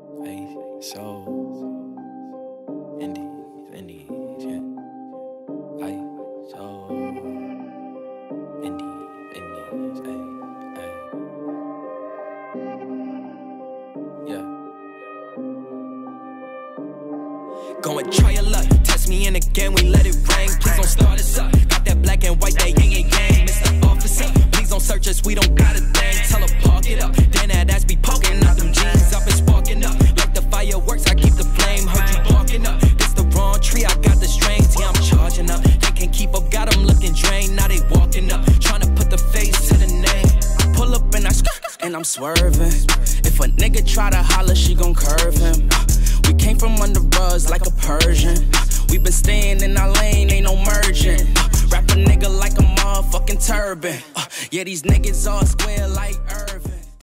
So Indies, yeah. So Indies, yeah. Go and try your luck, test me in again, we let it rain. Please don't start us up, got that black and white, that yin and yang. Mr. Officer, please don't search us, we don't got a thing. Tell her park it up, then that ass be poking out them jeans up and sparking up. Like the fireworks, I keep the flame, heard you barking up. This the wrong tree, I got the strings, yeah, I'm charging up. They can't keep up, got them looking drained, now they walking up. Trying to put the face to the name. Pull up and and I'm swerving. If a nigga try to holler, she gon' curve him. We came from under rugs like a Persian. We been staying in our lane, ain't no merging. Wrap a nigga like a motherfucking turban. Yeah, these niggas all square like